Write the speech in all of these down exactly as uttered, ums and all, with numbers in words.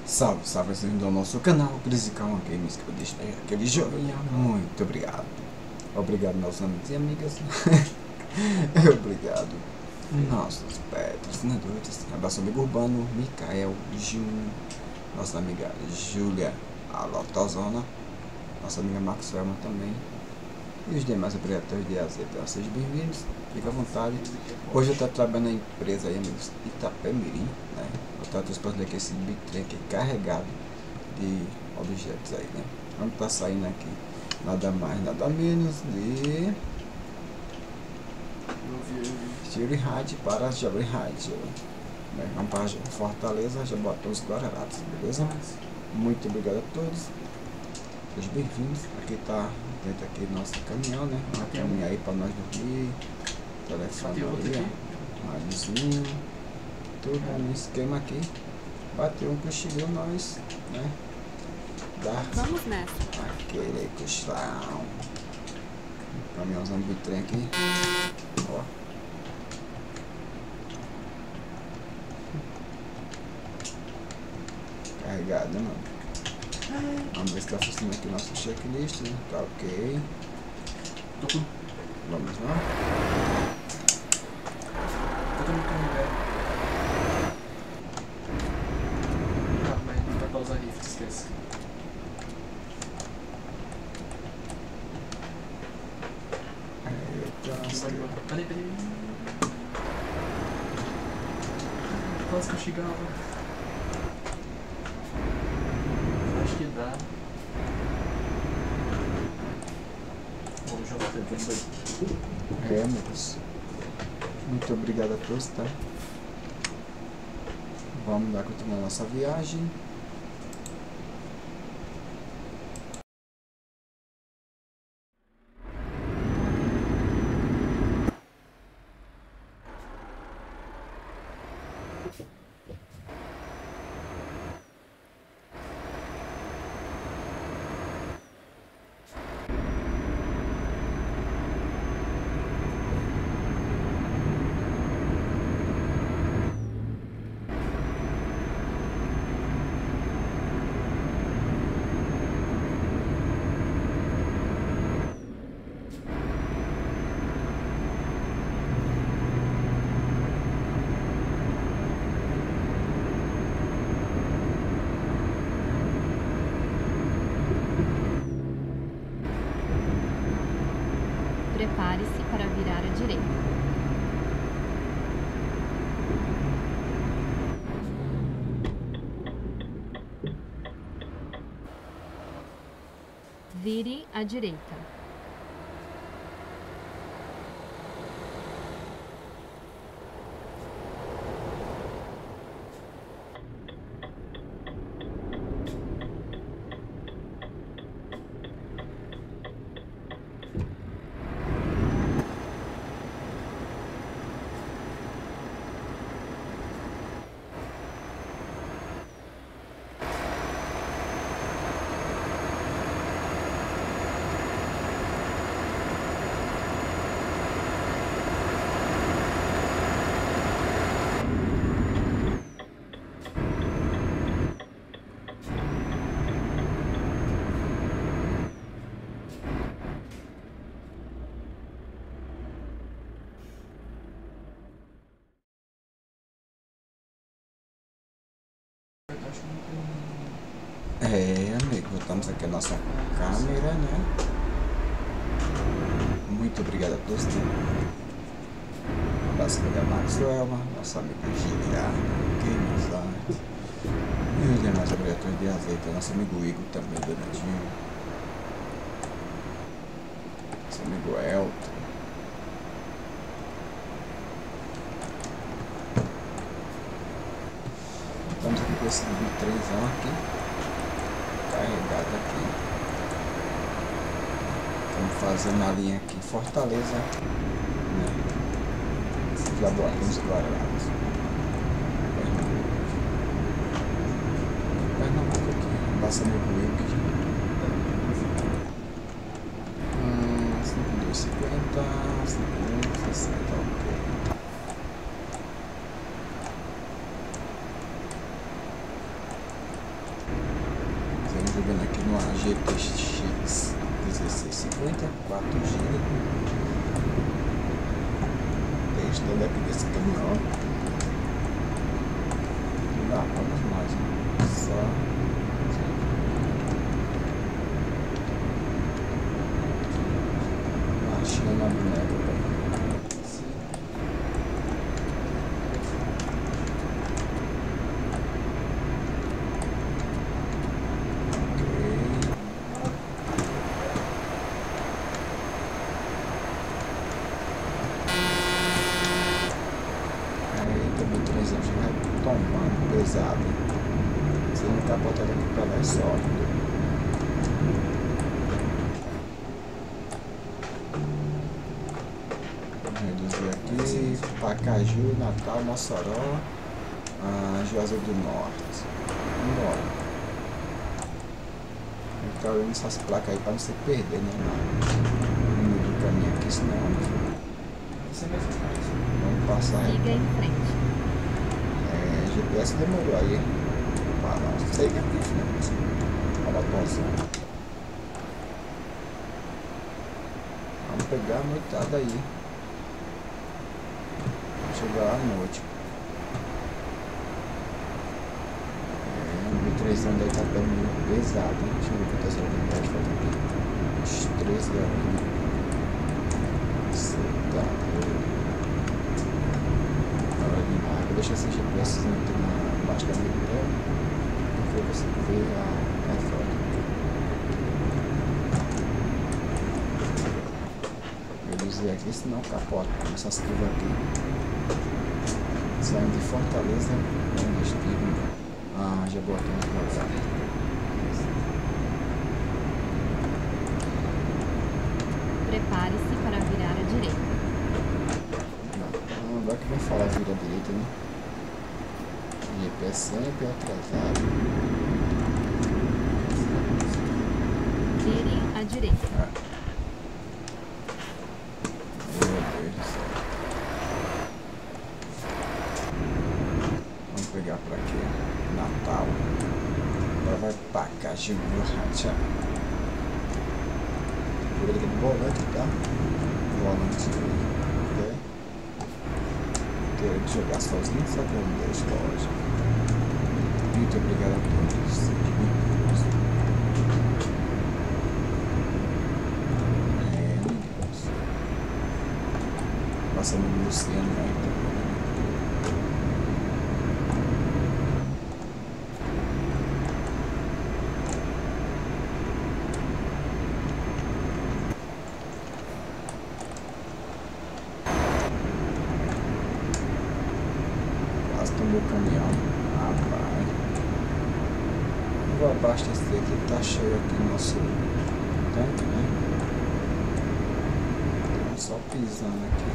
Salve, salve, vocês do nosso canal Cris e Calma Games, que eu deixei aquele joguinho. Muito obrigado. Obrigado, meus amigos e amigas. Obrigado, nossos patrocinadores. Abraço, amigo Urbano, Micael, Júnior, nossa amiga Júlia, a Lotozona, nossa amiga Maxwell também. E os demais operadores de azeite. Sejam bem-vindos, fica à vontade. Hoje eu estou trabalhando na empresa aí, amigos, Itapemirim, né? Eu estou transportando aqui esse bitrem aqui carregado de objetos aí, né? Vamos estar saindo aqui nada mais, nada menos de Jabulani para Jabulani. Vamos para Fortaleza, já botou os Guararatas, beleza? Muito obrigado a todos. Sejam bem-vindos. Aqui tá dentro aqui nosso caminhão, né? Uma caminha aí para nós dormir. Telefone ali, ó. Radiozinho. Tudo no esquema aqui. Bateu um cochilão nós, né? Dá Vamos nessa. aquele cochilão. Caminhãozão de trem aqui. Ó. Carregado, né, mano? Vamos ver se está funcionando aqui o nosso checklist, né? Tá ok. Vamos lá. Tô no caminho, velho. Ah, mas não dá pra usar rift, esquece. Eita, nossa. Peraí, peraí. Quase que eu chegava. Acho que dá. Vamos jogar o telefone daí. É, amigos. Muito obrigado a todos, tá? Vamos dar continuar a nossa viagem. Prepare-se para virar à direita. Vire à direita. É, amigo, voltamos aqui a nossa câmera, né? Muito obrigado a todos, né? Um abraço para a Maxwell, nossa amiga Giliana, Games, e os demais obrigatórios de azeite, nosso amigo Igor também, Donadinho, nosso amigo Elton. Estamos aqui com esse bitrenzão aqui, carregado aqui. Estamos fazendo a linha aqui Fortaleza, né? Já botamos Guararatas. Pernambuco aqui, passa meu Wiki. Hum, cinco mil duzentos e cinquenta, cinco mil e sessenta, ok. vendo aqui numa G T X dezesseis cinquenta, quatro gigas. Testando aqui desse caminhão. Não dá pra mais, né? Só. Achei na boneca, cara. Tombando pesado, se não capotar daqui pra lá é sólido. Vamos reduzir aqui: Pacaju, Natal, Mossoró, ah, Juazeiro do Norte. Vamos embora. Tem que ficar olhando essas placas aí pra não se perder, né? No meio do caminho aqui, senão Você mesmo faz. vamos passar. Siga em frente. O G P S demorou aí para não sei que é diferente. Olha a posição. Vamos pegar a noitada aí. Chegar à noite. É, o mil e trezentos aí tá bem pesado, hein? Deixa eu ver quantas horas de idade falta aqui. Uns treze horas. Você tá doido. Deixa esse G P S aqui na baixa da minha tela, porque você vê a, a foto. Reduzir aqui, senão capota. Essas curvas aqui. Saindo de Fortaleza, com destino a Jabotão do Guará. Prepare-se para virar à direita. Não, agora que vai falar vira à direita, né? G P S sempre atrasado. Vire à direita. Ah. Meu Deus do céu. Vamos pegar pra aqui. Natal. Agora vai pra Pacaju, Racha. Vou ligar no volante, tá? Volante. Ok? De jogar sozinho, sabe onde é a história. Muito obrigado a todos. É, meu Deus. Passando no Luciano aí. Tomou o caminhão, rapaz. Vou abastecer aqui, tá cheio aqui no nosso tanque, né? Então, só pisando aqui.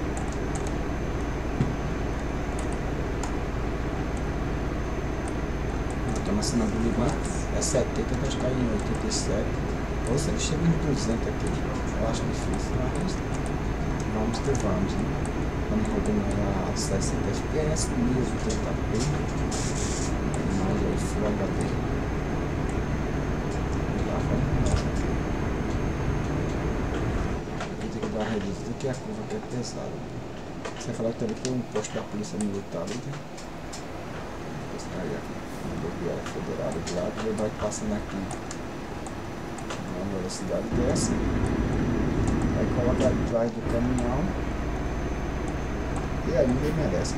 Então, na cena do Liban é setenta, nós caímos em oitenta e sete. Ou se ele chega em duzentos aqui, eu acho difícil, mas vamos que vamos, né? Estamos rodando a sessenta F P S, mesmo oitenta P, mas aí Full H D. Já vamos aqui. Aqui tem que dar uma reduzida, que a curva aqui é pesada. Você falou que também tem um posto da polícia militar ali, né? Aí aqui, a rodoviária federal do lado, ele vai passando aqui na velocidade dessa. Aí coloca atrás do caminhão. E aí ninguém merece.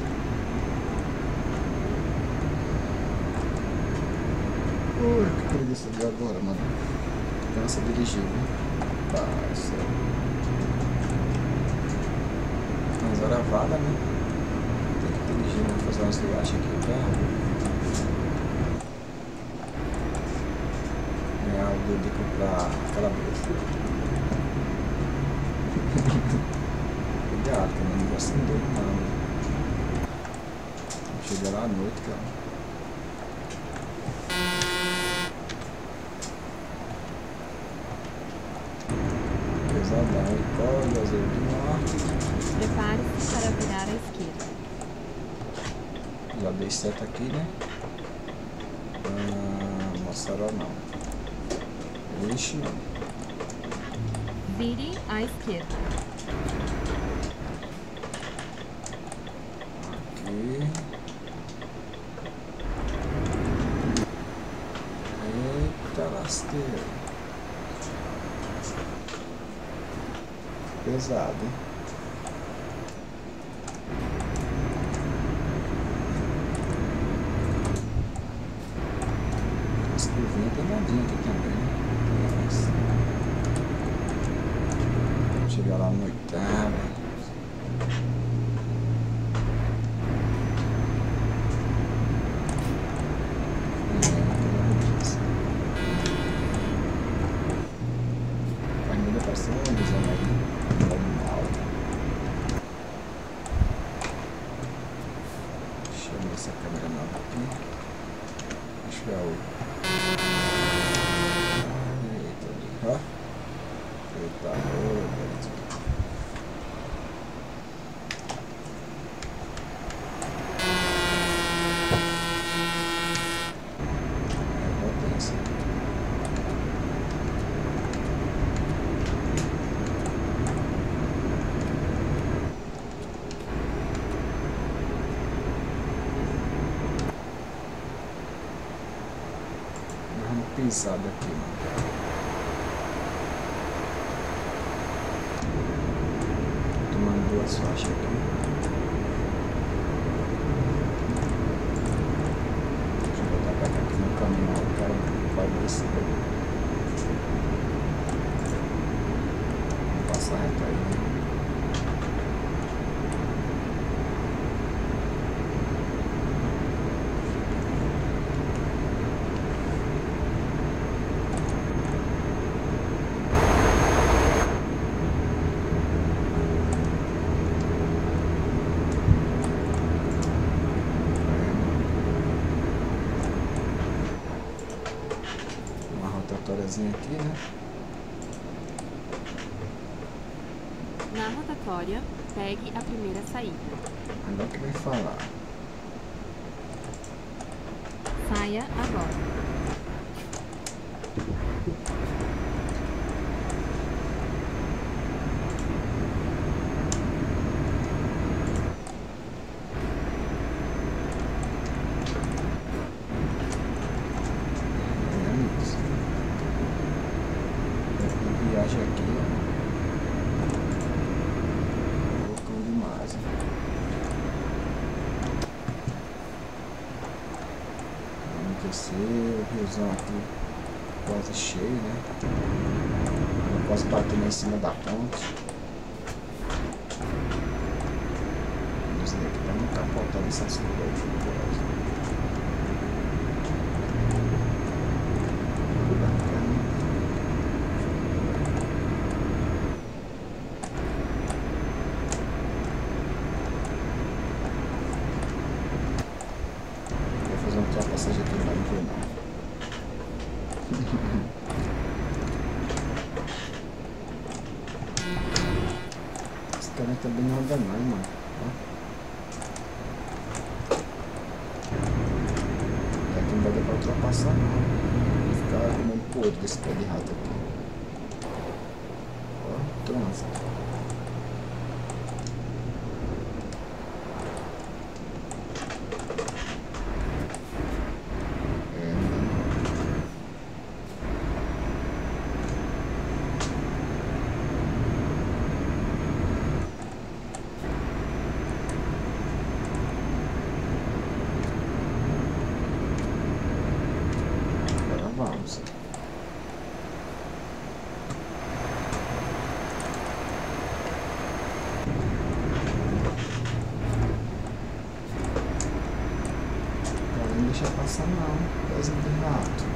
Ui, que preguiça de agora, mano. Cansa dirigir, né? Passa. Mas hora vaga, né? Tem que dirigir, né? Fazer umas viagens aqui pra ganhar o dedo de comprar calabresa. Cuidado, que eu não vou assim doido não. Chega lá à noite, cara. Pesadão, Icó, Juazeiro do Norte. Prepare-se para virar à esquerda. Já dei seta aqui, né? Ah, Mossoró não. Ixi, não. Vire à esquerda. Aqui. Eita lasqueira. Pesado, hein? As curvinhas tem nadinha aqui também. Vamos chegar lá no oitavo. Essa câmera nova aqui. Acho que é o. Eita, ó. Eita, ô, é potência. Pisada aqui, mano. Tomando duas faixas aqui. Deixa eu botar pra cá aqui no caminhão, o cara vai descer. Vamos passar reto aí, né? Aqui, né? Na rotatória, pegue a primeira saída. Agora que vai falar. Saia agora. Viagem aqui, ó. Loucão demais. Vamos descer, o riozão aqui quase cheio, né? Eu quase batendo em cima da ponte. Vamos ver aqui pra não capotar essas coisas. Ultrapassagem aqui não vai ver não. Esse cara também não anda não, mano. É que não vai dar pra ultrapassar não. Vai ficar comendo podre desse pé de rato aqui. Ó, trânsito. Vamos. Não deixa passar não, pezinho de rato.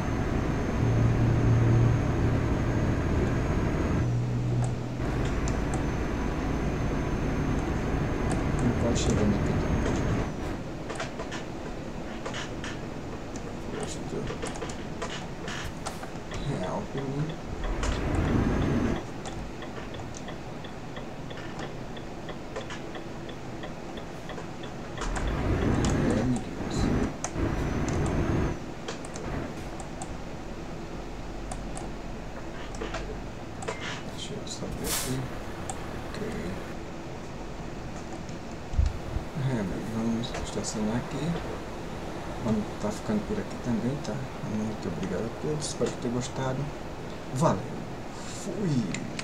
Não pode chegar aqui também. Real pra mim. É, amiguinhos. subir aqui. Ok. É, amigo, vamos estacionar aqui. Vamos tá ficando por aqui também, tá? Muito obrigado a todos, espero que tenham gostado. Valeu, fui!